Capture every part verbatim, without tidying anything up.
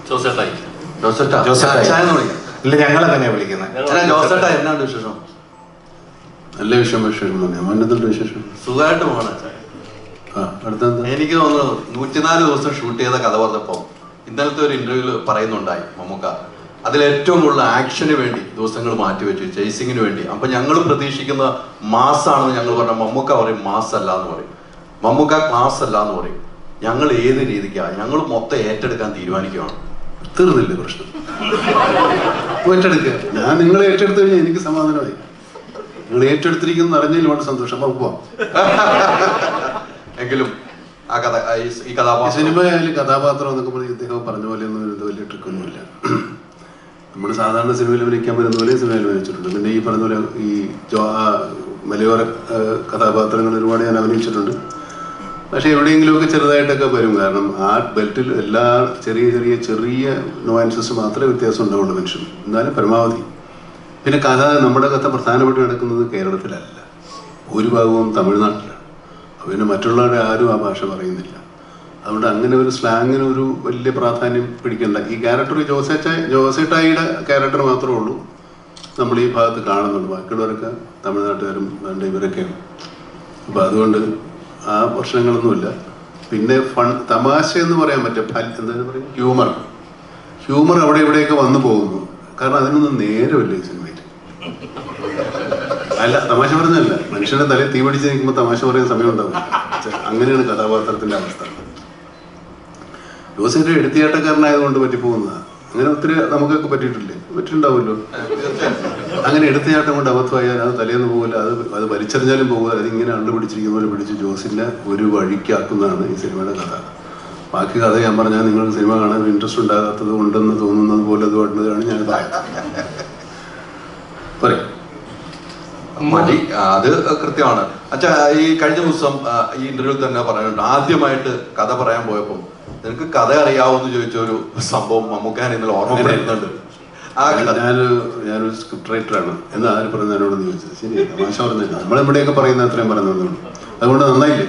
ജോസേട്ടായി ജോസേട്ടാ ഇല്ല, ഞങ്ങളെങ്ങനെയാ വിളിക്കുന്നത്? ജോസേട്ടാ എന്നാണ് വിശേഷം? നല്ല വിഷയം വിഷയം മോനെന്തുണ്ട് വിശേഷം? സുഖമായിട്ട് പോകണം. ആ അടുത്തെന്താ? എനിക്ക് തോന്നുന്നു നൂറ്റിനാല് ദിവസം ഷൂട്ട് ചെയ്ത കഥ പറഞ്ഞപ്പോൾ ഇന്നലത്തെ ഒരു ഇന്റർവ്യൂവിൽ പറയുന്നുണ്ടായി മമ്മൂക്ക അതിലേറ്റവും കൂടുതൽ ആക്ഷന് വേണ്ടി ദിവസങ്ങൾ മാറ്റിവെച്ചു, ചേസിങ്ങിന് വേണ്ടി. അപ്പൊ ഞങ്ങൾ പ്രതീക്ഷിക്കുന്ന മാസാണെന്ന് ഞങ്ങൾ പറഞ്ഞ മമ്മൂക്ക പറയും മാസ് അല്ല എന്ന് പറയും, മമ്മൂക്ക ക്ലാസ് അല്ല എന്ന് പറയും. ഞങ്ങൾ ഏത് രീതിക്കാണ് ഞങ്ങൾ മൊത്തം ഏറ്റെടുക്കാൻ തീരുമാനിക്കുകയാണ്. തീർന്നില്ലേ പ്രശ്നം? ഏറ്റെടുക്കുക. ഞാൻ നിങ്ങളെ ഏറ്റെടുത്തു കഴിഞ്ഞാൽ എനിക്ക് സമാധാനമായി. നിങ്ങൾ ഏറ്റെടുത്തിരിക്കുന്ന അറിഞ്ഞതിൽ വളരെ സന്തോഷം. അപ്പൊ പോവാം. എങ്കിലും ആ കഥ ഈ കഥാപാത്രം സിനിമയായാലും കഥാപാത്രം എന്നൊക്കെ പറഞ്ഞ് ഇദ്ദേഹം പറഞ്ഞ പോലെ ഒന്നും ഇത് വലിയ ട്രിക്കൊന്നുമില്ല. നമ്മൾ സാധാരണ സിനിമയിൽ അഭിനയിക്കാൻ വരുന്ന പോലെ സിനിമയിൽ അഭിനയിച്ചിട്ടുണ്ട്. പിന്നെ ഈ പറഞ്ഞ പോലെ ഈ മലയോര കഥാപാത്രങ്ങൾ ഒരുപാട് ഞാൻ അഭിനയിച്ചിട്ടുണ്ട്. പക്ഷെ എവിടെയെങ്കിലുമൊക്കെ ചെറുതായിട്ടൊക്കെ വരും. കാരണം ആ ബെൽറ്റിൽ എല്ലാ ചെറിയ ചെറിയ ചെറിയ നോയൻസസ് മാത്രമേ വ്യത്യാസം ഉണ്ടാവുള്ളൂ മനുഷ്യൻ. എന്നാലും പരമാവധി. പിന്നെ കഥ നമ്മുടെ കഥ പ്രധാനപ്പെട്ട് നടക്കുന്നത് കേരളത്തിലല്ല, ഭൂരിഭാഗവും തമിഴ്നാട്ടിലാണ്. പിന്നെ മറ്റുള്ളവരുടെ ആരും ആ ഭാഷ പറയുന്നില്ല. അതുകൊണ്ട് അങ്ങനെ ഒരു സ്ലാങ്ങിന് ഒരു വലിയ പ്രാധാന്യം പിടിക്കണ്ട. ഈ ക്യാരക്ടർ ജോസേറ്റ ജോസേട്ടായിയുടെ ക്യാരക്ടർ മാത്രമേ ഉള്ളൂ നമ്മൾ ഈ ഭാഗത്ത് കാണുന്നുള്ളൂ. ബാക്കിയുള്ളവരൊക്കെ തമിഴ്നാട്ടുകാരും വേണ്ട ഇവരൊക്കെയാണ്. അപ്പം അതുകൊണ്ട് ആ പ്രശ്നങ്ങളൊന്നുമില്ല. പിന്നെ ഫൺ തമാശ എന്ന് പറയാൻ പറ്റും, എന്താ പറയുക, ഹ്യൂമർ ഹ്യൂമർ അവിടെ ഇവിടെയൊക്കെ വന്നു പോകുന്നു. കാരണം അതിനൊന്നും നേരമില്ല ഈ സിനിമയിൽ. അല്ല, തമാശ പറഞ്ഞല്ല, മനുഷ്യന്റെ തലയിൽ തീ പിടിച്ച് നിൽക്കുമ്പോൾ തമാശ പറയുന്ന സമയം ഉണ്ടാവും. അങ്ങനെയാണ് കഥാപാത്രത്തിന്റെ അവസ്ഥ. ജോസിന്റെ എടുത്തിയാട്ടക്കാരനായതുകൊണ്ട് പറ്റിപ്പോകുന്നതാണ്. അങ്ങനെ ഒത്തിരി നമുക്കൊക്കെ പറ്റിയിട്ടില്ലേ? പറ്റിയിട്ടുണ്ടാവുമല്ലോ. അങ്ങനെ എടുത്തിയാട്ടം കൊണ്ട് അബദ്ധമായാൽ അത് തലേന്ന് പോകില്ല, അത് അത് വലിച്ചെറിഞ്ഞാലും പോകില്ല. അതിങ്ങനെ അണ്ട് പിടിച്ചിരിക്കുന്ന പോലെ പിടിച്ച് ജോസിനെ ഒരു വഴിക്കാക്കുന്നതാണ് ഈ സിനിമയുടെ കഥ. ബാക്കി കഥ ഞാൻ പറഞ്ഞാൽ നിങ്ങൾക്ക് സിനിമ കാണാൻ ഇൻട്രസ്റ്റ് ഉണ്ടാകാത്തത് ഉണ്ടെന്ന് തോന്നുന്നത് പോലെ അതുകൊണ്ടാണ് ഞാൻ പറയുന്നത്. പറയാം മതി, അത് കൃത്യമാണ്. അച്ഛാ, ഈ കഴിഞ്ഞ ദിവസം ഈ ഇന്റർവ്യൂ തന്നെ പറയുന്നുണ്ട്, ആദ്യമായിട്ട് കഥ പറയാൻ പോയപ്പോൾ നിനക്ക് കഥ അറിയാവോന്ന് ചോദിച്ച ഒരു സംഭവം മമ്മൂക്കാൻ ഇന്നലെ ഓർമ്മപ്പെടുന്നുണ്ട്. ഞാൻ ഞാനൊരു സ്ക്രിപ്റ്റ് റൈറ്ററാണ് എന്ന് ആര് പറഞ്ഞ എന്നോടൊന്ന് ചോദിച്ചത്. ശരി, തമാശ പറഞ്ഞില്ല. നമ്മളിവിടെയൊക്കെ പറയുന്ന അത്രയും പറയുന്നത്. അതുകൊണ്ട് നന്നായില്ലേ?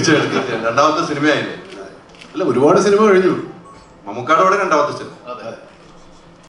തീർച്ചയായിട്ടും രണ്ടാമത്തെ സിനിമയായില്ലേ? അല്ല, ഒരുപാട് സിനിമ കഴിഞ്ഞു. മമ്മൂക്കാടെ കൂടെ രണ്ടാമത്തെ സിനിമ.